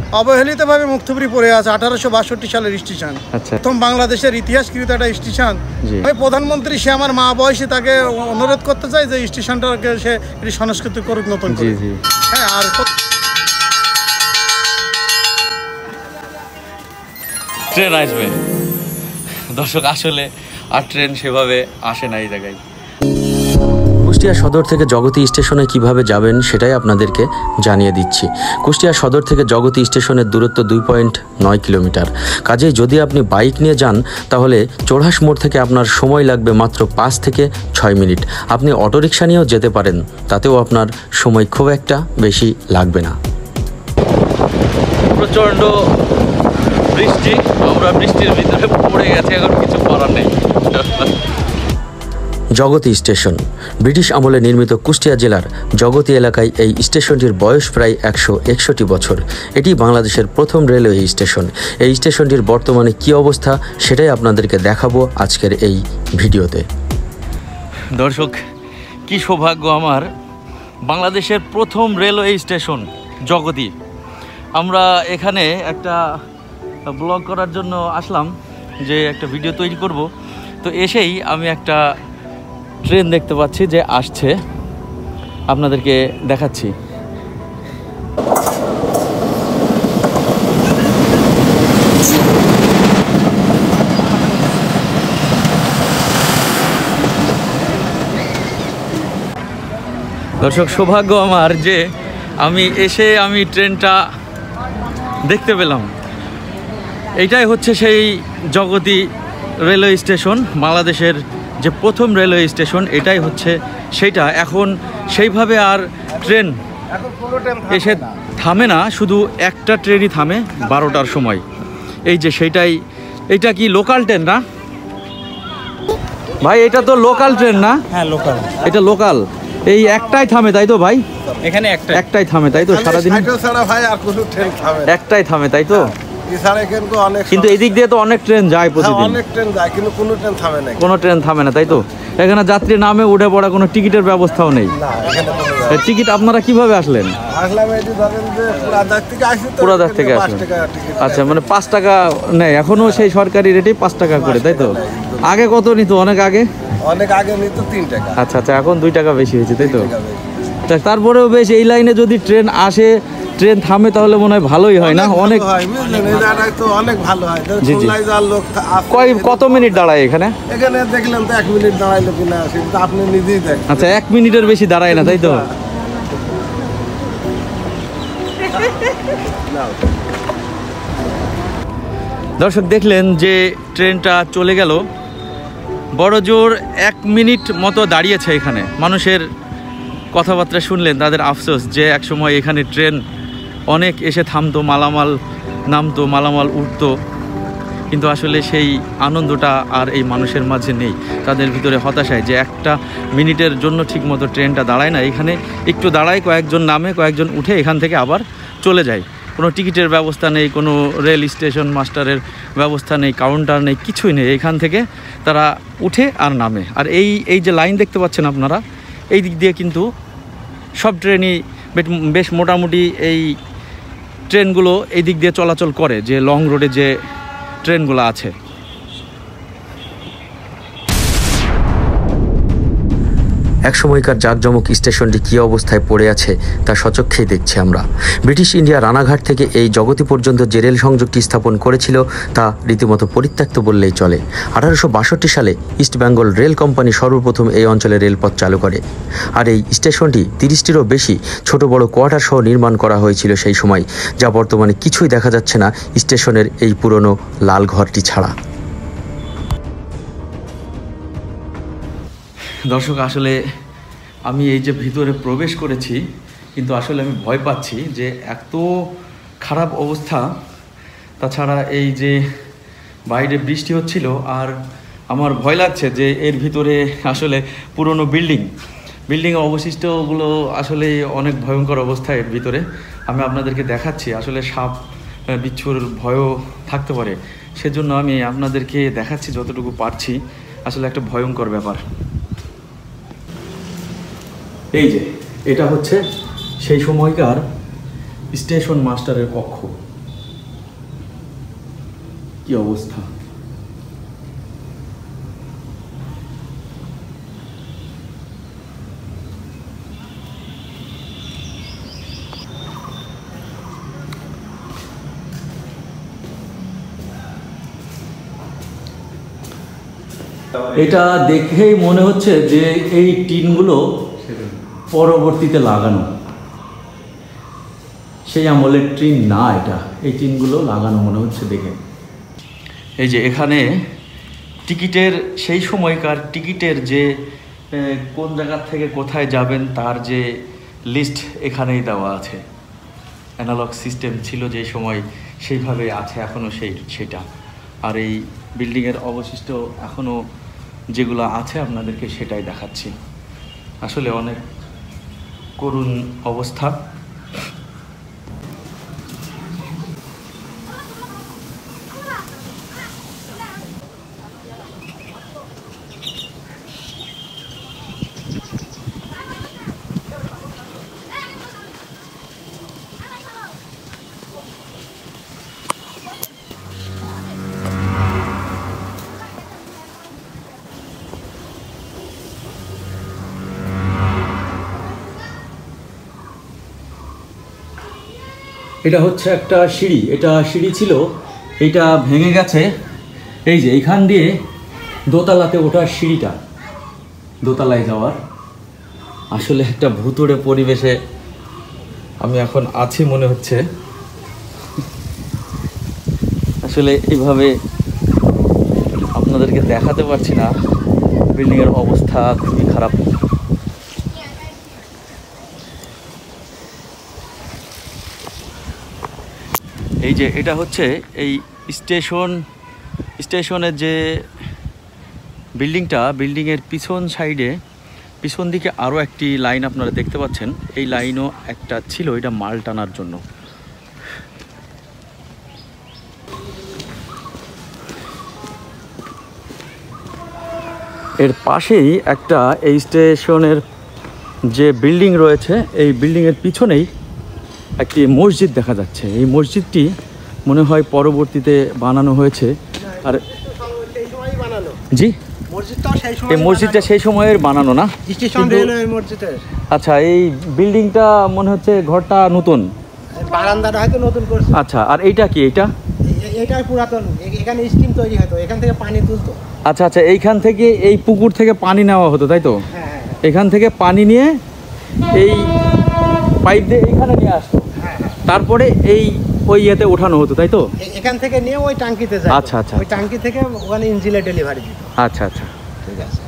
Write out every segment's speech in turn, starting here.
অবহেলিতভাবে মুক্তপুরি পড়ে আছে 1862 সালের স্টেশন। আচ্ছা, প্রথম বাংলাদেশের ইতিহাসকৃত একটা স্টেশন। আমি প্রধানমন্ত্রী সে আমার মা বয়সে তাকে অনুরোধ করতে চাই যে স্টেশনটাকে সে সংস্কৃতি করুক নতুন করে। হ্যাঁ, আর ট্রেন আসবে দর্শক, আসলে আর ট্রেন সেভাবে আসে না এই জায়গায়। কুষ্টিয়া সদর থেকে জগতী স্টেশনে কিভাবে যাবেন সেটাই আপনাদেরকে জানিয়ে দিচ্ছি। কুষ্টিয়া সদর থেকে জগতী স্টেশনের দূরত্ব 2.9 কিলোমিটার। কাজেই যদি আপনি বাইক নিয়ে যান তাহলে চোরহাস মোড় থেকে আপনার সময় লাগবে মাত্র 5 থেকে 6 মিনিট। আপনি অটোরিকশা নিয়েও যেতে পারেন, তাতেও আপনার সময় খুব একটা বেশি লাগবে না। প্রচণ্ড বৃষ্টি, আমরা বৃষ্টির ভিতরে পড়ে গেছে, এখন কিছু করার নেই। জগতী স্টেশন ব্রিটিশ আমলে নির্মিত কুষ্টিয়া জেলার জগতী এলাকায় এই স্টেশনটির বয়স প্রায় 161 বছর। এটি বাংলাদেশের প্রথম রেলওয়ে স্টেশন। এই স্টেশনটির বর্তমানে কী অবস্থা সেটাই আপনাদেরকে দেখাবো আজকের এই ভিডিওতে। দর্শক, কি সৌভাগ্য আমার, বাংলাদেশের প্রথম রেলওয়ে স্টেশন জগতী। আমরা এখানে একটা ব্লগ করার জন্য আসলাম, যে একটা ভিডিও তৈরি করব। তো এসেই আমি একটা ট্রেন দেখতে পাচ্ছি যে আসছে, আপনাদেরকে দেখাচ্ছি। দর্শক, সৌভাগ্য আমার যে আমি ট্রেনটা দেখতে পেলাম। এইটাই হচ্ছে সেই জগতী রেলওয়ে স্টেশন, বাংলাদেশের যে প্রথম রেলওয়ে স্টেশন, এটাই হচ্ছে সেইটা। এখন সেইভাবে আর ট্রেন এসে থামে না, শুধু একটা ট্রেনই থামে 12টার সময়। এই যে সেইটাই, এইটা কি লোকাল ট্রেন না ভাই? এটা তো লোকাল ট্রেন না? হ্যাঁ, লোকাল। এটা লোকাল, এই একটাই থামে তাই তো ভাই? এখানে একটাই থামে তাই তো সারাদিন? একটাই থামে তাই তো? কিন্তু এদিক দিয়ে তো অনেক ট্রেন যায় প্রতিদিন। অনেক ট্রেন যায় কিন্তু কোনো ট্রেন থামে না। কোনো ট্রেন থামে না তাই তো? এখানে যাত্রী নামে উঠে পড়া, কোনো টিকিটের ব্যবস্থাও নেই। টিকিট আপনারা কিভাবে আসলেন? পুরাদার থেকে আসলেন। আচ্ছা, মানে 5 টাকা নেই এখনো, সেই সরকারি রেটেই 5 টাকা করে তাই তো? আগে কত নিত? অনেক আগে নিত 3 টাকা। আচ্ছা আচ্ছা, এখন 2 টাকা বেশি হয়েছে তাই তো? তারপরেও বেশ, এই লাইনে যদি ট্রেন আসে, ট্রেন থামে, তাহলে মনে হয় ভালোই হয় না? অনেক ভালো হয়। কত মিনিট দাঁড়ায় এখানে? এখানে দেখলেন তো 1 মিনিট দাঁড়াইলো কিনা, সেটা আপনি নিজেই দেখেন। আচ্ছা, 1 মিনিটের বেশি দাঁড়ায় না তাই তো? দর্শক, দেখলেন যে ট্রেনটা চলে গেল। বড় জোর 1 মিনিট মতো দাঁড়িয়েছে এখানে। মানুষের কথাবার্তা শুনলেন, তাদের আফসোস যে একসময় এখানে ট্রেন অনেক এসে থামতো, মালামাল নামতো, মালামাল উঠতো, কিন্তু আসলে সেই আনন্দটা আর এই মানুষের মাঝে নেই। তাদের ভিতরে হতাশায় যে 1 মিনিটের জন্য ঠিকমতো ট্রেনটা দাঁড়ায় না। এখানে একটু দাঁড়ায়, কয়েকজন নামে, কয়েকজন উঠে এখান থেকে আবার চলে যায়। কোনো টিকিটের ব্যবস্থা নেই, কোনো রেল স্টেশন মাস্টারের ব্যবস্থা নেই, কাউন্টার নেই, কিছুই নেই। এখান থেকে তারা উঠে আর নামে। আর এই যে লাইন দেখতে পাচ্ছেন আপনারা, এই দিক দিয়ে কিন্তু সব ট্রেনই বেশ মোটামুটি এই ট্রেনগুলো এই দিক দিয়ে চলাচল করে, যে লং রোডে যে ট্রেনগুলো আছে। একসময়কার জাঁকজমক স্টেশনটি কী অবস্থায় পড়ে আছে তা সচক্ষেই দেখছি আমরা। ব্রিটিশ ইন্ডিয়া রানাঘাট থেকে এই জগতী পর্যন্ত যে রেল সংযোগটি স্থাপন করেছিল তা রীতিমতো পরিত্যক্ত বললেই চলে। 1862 সালে ইস্ট বেঙ্গল রেল কোম্পানি সর্বপ্রথম এই অঞ্চলে রেলপথ চালু করে। আর এই স্টেশনটি 30টিরও বেশি ছোট বড় কোয়ার্টার সহ নির্মাণ করা হয়েছিল সেই সময়, যা বর্তমানে কিছুই দেখা যাচ্ছে না স্টেশনের এই পুরনো লাল ঘরটি ছাড়া। দর্শক, আসলে আমি এই যে ভিতরে প্রবেশ করেছি, কিন্তু আসলে আমি ভয় পাচ্ছি যে এত খারাপ অবস্থা। তাছাড়া এই যে বাইরে বৃষ্টি হচ্ছিল, আর আমার ভয় লাগছে যে এর ভিতরে আসলে পুরনো বিল্ডিং অবশিষ্টগুলো আসলে অনেক ভয়ঙ্কর অবস্থায় এর ভিতরে। আমি আপনাদেরকে দেখাচ্ছি, আসলে সাপ বিচ্ছুর ভয়ও থাকতে পারে, সেজন্য আমি আপনাদেরকে দেখাচ্ছি যতটুকু পারছি। আসলে একটা ভয়ঙ্কর ব্যাপার। এই যে এটা হচ্ছে সেই সময়কার স্টেশন মাস্টারের কক্ষ। কি অবস্থা। এটা দেখেই মনে হচ্ছে যে এই টিনগুলো পরবর্তীতে লাগানো, সেই আমলের টিন না, এটা এই টিনগুলো লাগানো মনে হচ্ছে দেখে। এই যে এখানে টিকিটের, সেই সময়কার টিকিটের যে কোন জায়গা থেকে কোথায় যাবেন তার যে লিস্ট এখানেই দেওয়া আছে। অ্যানালগ সিস্টেম ছিল যে সময়, সেইভাবে আছে এখনও সেটা। আর এই বিল্ডিংয়ের অবশিষ্ট এখনও যেগুলো আছে আপনাদেরকে সেটাই দেখাচ্ছি। আসলে অনেক করুণ অবস্থা। এটা হচ্ছে একটা সিঁড়ি, এটা সিঁড়ি ছিল, এটা ভেঙে গেছে। এই যে এইখান দিয়ে দোতলাতে ওঠার সিঁড়িটা, দোতলায় যাওয়ার। আসলে একটা ভুতুড়ে পরিবেশে আমি এখন আছি মনে হচ্ছে। আসলে এইভাবে আপনাদেরকে দেখাতে পারছি না, বিল্ডিংয়ের অবস্থা খুবই খারাপ। এই যে এটা হচ্ছে এই স্টেশনের যে বিল্ডিংটা, বিল্ডিংয়ের পিছন সাইডে, পিছন দিকে আরও একটি লাইন আপনারা দেখতে পাচ্ছেন। এই লাইনও একটা ছিল, এটা মাল টানার জন্য। এর পাশেই একটা, এই স্টেশনের যে বিল্ডিং রয়েছে, এই বিল্ডিংয়ের পিছনেই একটি মসজিদ দেখা যাচ্ছে। এই মসজিদটি মনে হয় পরবর্তীতে বানানো হয়েছে। আর জি, এই মসজিদটা সেই সময়ের বানানো না? আচ্ছা, এই বিল্ডিংটা মনে হচ্ছে ঘরটা নতুন, বারান্দাটা হয়তো নতুন করছে। আচ্ছা, আর এইটা কি? এটা পুরাতন, এখানে স্টিম তৈরি হতো, এখান থেকে পানি তুলতো। আচ্ছা আচ্ছা, এইখান থেকে, এই পুকুর থেকে পানি নেওয়া হতো, তাই তো? হ্যাঁ, এখান থেকে পানি নিয়ে এই পাইপ দিয়ে এইখানে নিয়ে আসতো, তারপরে এই ওই ইয়েতে ওঠানো হতো, তাই তো? এখান থেকে নিয়ে ওই টাঙ্কিতে যায়। আচ্ছা আচ্ছা, ওই টাঙ্কি থেকে ওখানে ইঞ্জিনে ডেলিভারি দিত। আচ্ছা আচ্ছা, ঠিক আছে।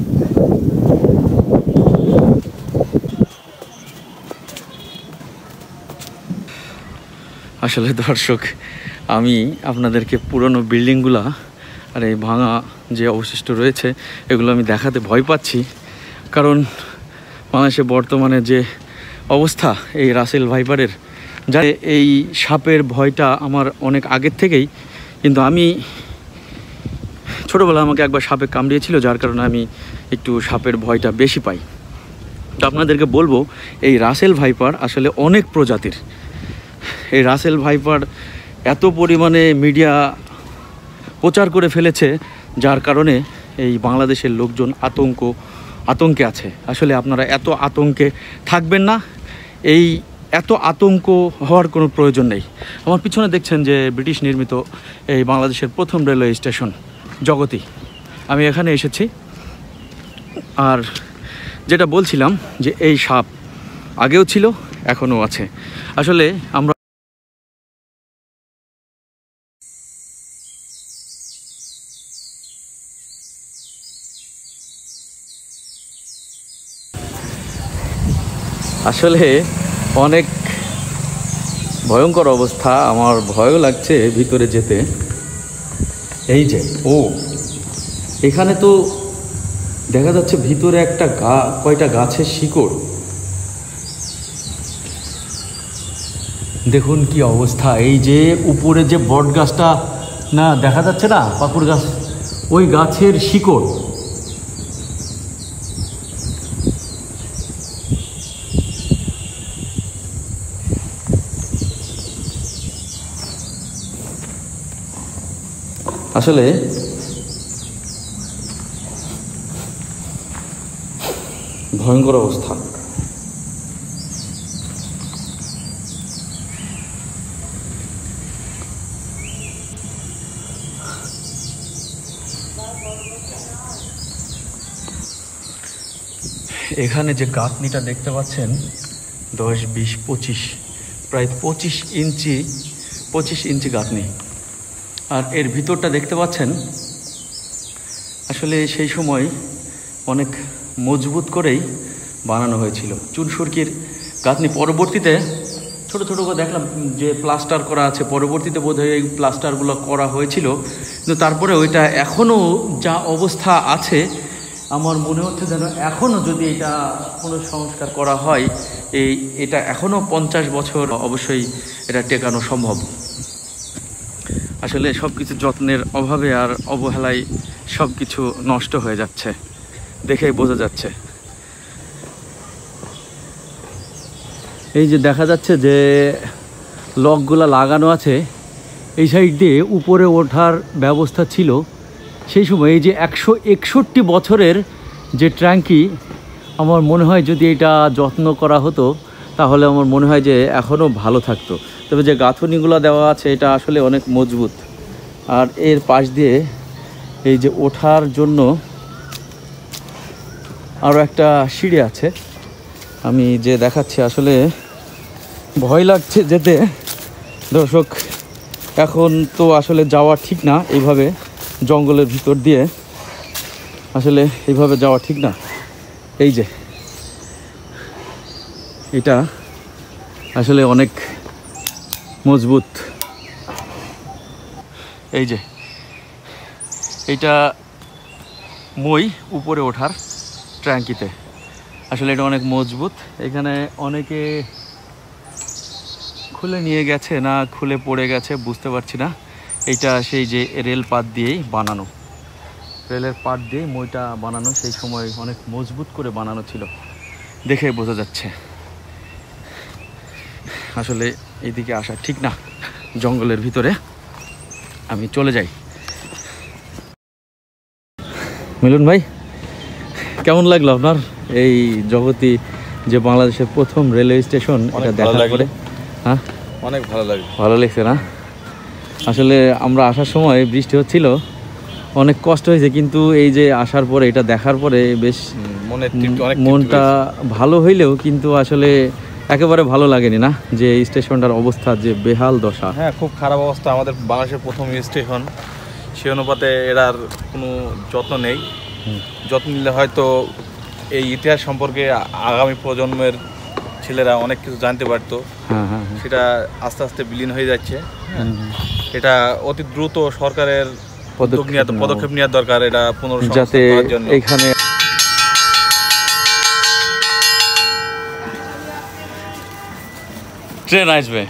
আসলে দর্শক, আমি আপনাদেরকে পুরনো বিল্ডিংগুলা আর এই ভাঙা যে অবশিষ্ট রয়েছে এগুলো আমি দেখাতে ভয় পাচ্ছি। কারণ বাংলাদেশে বর্তমানে যে অবস্থা, এই রাসেল ভাইপারের, যা এই সাপের ভয়টা আমার অনেক আগের থেকেই। কিন্তু আমি ছোটোবেলা আমাকে একবার সাপে কামড়িয়েছিল, যার কারণে আমি একটু সাপের ভয়টা বেশি পাই। তো আপনাদেরকে বলবো, এই রাসেল ভাইপার আসলে অনেক প্রজাতির। এই রাসেল ভাইপার এত পরিমাণে মিডিয়া প্রচার করে ফেলেছে, যার কারণে এই বাংলাদেশের লোকজন আতঙ্কে আছে। আসলে আপনারা এত আতঙ্কে থাকবেন না, এই এত আতঙ্ক হওয়ার কোনো প্রয়োজন নেই। আমার পিছনে দেখছেন যে ব্রিটিশ নির্মিত এই বাংলাদেশের প্রথম রেলওয়ে স্টেশন জগতী। আমি এখানে এসেছি। আর যেটা বলছিলাম যে এই সাপ আগেও ছিল, এখনও আছে। আসলে আমরা আসলে অনেক ভয়ঙ্কর অবস্থা, আমার ভয়ও লাগছে ভিতরে যেতে। এই যে এখানে তো দেখা যাচ্ছে ভিতরে একটা কয়টা গাছের শিকড়, দেখুন কি অবস্থা। এই যে উপরে যে বট গাছটা না দেখা যাচ্ছে না, পাকুড় গাছ, ওই গাছের শিকড়। আসলে ভয়ঙ্কর অবস্থা। এখানে যে গাঁথনিটা দেখতে পাচ্ছেন 10, 20, 25 প্রায় 25 ইঞ্চি গাঁথনি। আর এর ভিতরটা দেখতে পাচ্ছেন আসলে সেই সময় অনেক মজবুত করেই বানানো হয়েছিল চুনসুরকির গাঁথনি। পরবর্তীতে ছোট ছোট করে দেখলাম যে প্লাস্টার করা আছে, পরবর্তীতে বোধহয় এই প্লাস্টারগুলো করা হয়েছিল, কিন্তু তারপরে ওইটা এখনও যা অবস্থা আছে আমার মনে হচ্ছে যেন এখনও যদি এটা কোনো সংস্কার করা হয় এটা এখনও 50 বছর অবশ্যই এটা টেকানো সম্ভব। আসলে সব কিছু যত্নের অভাবে আর অবহেলায় সব কিছু নষ্ট হয়ে যাচ্ছে, দেখেই বোঝা যাচ্ছে। এই যে দেখা যাচ্ছে যে লকগুলা লাগানো আছে, এই সাইড দিয়ে উপরে ওঠার ব্যবস্থা ছিল সেই সময়। এই যে 161 বছরের যে ট্যাঙ্কি, আমার মনে হয় যদি এটা যত্ন করা হতো তাহলে আমার মনে হয় যে এখনও ভালো থাকতো। তবে যে গাঁথনিগুলো দেওয়া আছে এটা আসলে অনেক মজবুত। আর এর পাশ দিয়ে এই যে ওঠার জন্য আরও একটা সিঁড়ি আছে, আমি যে দেখাচ্ছি। আসলে ভয় লাগছে যেতে দর্শক, এখন তো আসলে যাওয়া ঠিক না এইভাবে জঙ্গলের ভিতর দিয়ে, আসলে এইভাবে যাওয়া ঠিক না। এই যে এটা আসলে অনেক মজবুত। এই যে এটা মই উপরে ওঠার ট্যাঙ্কিতে, আসলে এটা অনেক মজবুত। এখানে অনেকে খুলে নিয়ে গেছে না খুলে পড়ে গেছে বুঝতে পারছি না। এইটা সেই যে রেল পাত দিয়েই বানানো, রেলের পাত দিয়ে মইটা বানানো, সেই সময় অনেক মজবুত করে বানানো ছিল, দেখে বোঝা যাচ্ছে। আসলে এইদিকে আসা ঠিক না, জঙ্গলের ভিতরে আমি চলে যাই। মিলন ভাই, কেমন লাগলো আপনার এই জগতি যে বাংলাদেশের প্রথম রেলওয়ে স্টেশন, এটা দেখার পরে? হ্যাঁ, অনেক ভালো লাগে। ভালো লাগছে না? আসলে আমরা আসার সময় বৃষ্টি হচ্ছিল, অনেক কষ্ট হয়েছে, কিন্তু এই যে আসার পরে এটা দেখার পরে বেশ মনটা ভালো হইলেও কিন্তু আসলে একেবারে ভালো লাগেনি না, যে এই স্টেশনটার অবস্থা যে বেহাল দশা। হ্যাঁ, খুব খারাপ অবস্থা। আমাদের বাংলাদেশের প্রথম স্টেশন, সে অনুপাতে এটার কোনো যত্ন নেই। যত্ন নিলে হয়তো এই ইতিহাস সম্পর্কে আগামী প্রজন্মের ছেলেরা অনেক কিছু জানতে পারতো। সেটা আস্তে আস্তে বিলীন হয়ে যাচ্ছে। এটা অতি দ্রুত সরকারের পদক্ষেপ নেওয়া দরকার, এটা পুনর্সংস্কার করার জন্য। এখানে ট্রেন আসবে।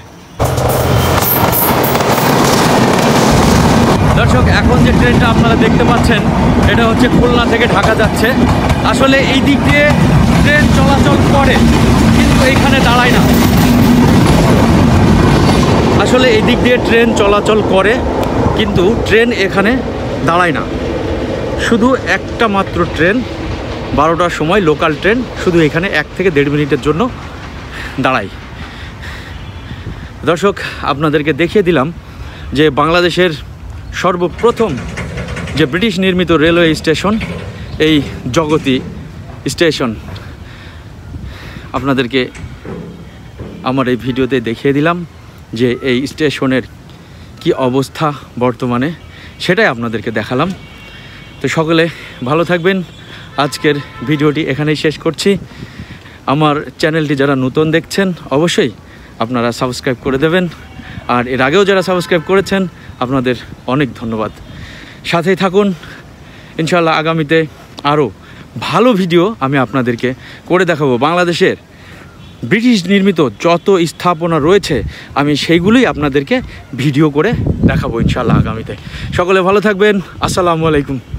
দর্শক, এখন যে ট্রেনটা আপনারা দেখতে পাচ্ছেন এটা হচ্ছে খুলনা থেকে ঢাকা যাচ্ছে। আসলে এই দিক দিয়ে ট্রেন চলাচল করে কিন্তু এইখানে দাঁড়ায় না। আসলে এই দিক দিয়ে ট্রেন চলাচল করে কিন্তু ট্রেন এখানে দাঁড়ায় না। শুধু একটা মাত্র ট্রেন 12টার সময় লোকাল ট্রেন শুধু এখানে 1 থেকে 1.5 মিনিটের জন্য দাঁড়ায়। দর্শক, আপনাদেরকে দেখিয়ে দিলাম যে বাংলাদেশের সর্বপ্রথম যে ব্রিটিশ নির্মিত রেলওয়ে স্টেশন, এই জগতি স্টেশন। আপনাদেরকে আমার এই ভিডিওতে দেখিয়ে দিলাম যে এই স্টেশনের কি অবস্থা বর্তমানে, সেটাই আপনাদেরকে দেখালাম। তো সকলে ভালো থাকবেন। আজকের ভিডিওটি এখানেই শেষ করছি। আমার চ্যানেলটি যারা নতুন দেখছেন অবশ্যই আপনারা সাবস্ক্রাইব করে দেবেন, আর এর আগেও যারা সাবস্ক্রাইব করেছেন আপনাদের অনেক ধন্যবাদ। সাথেই থাকুন, ইনশাআল্লাহ আগামীতে আরও ভালো ভিডিও আমি আপনাদেরকে করে দেখাবো। বাংলাদেশের ব্রিটিশ নির্মিত যত স্থাপনা রয়েছে আমি সেইগুলোই আপনাদেরকে ভিডিও করে দেখাবো ইনশাআল্লাহ আগামীতে। সকলে ভালো থাকবেন। আসসালামু আলাইকুম।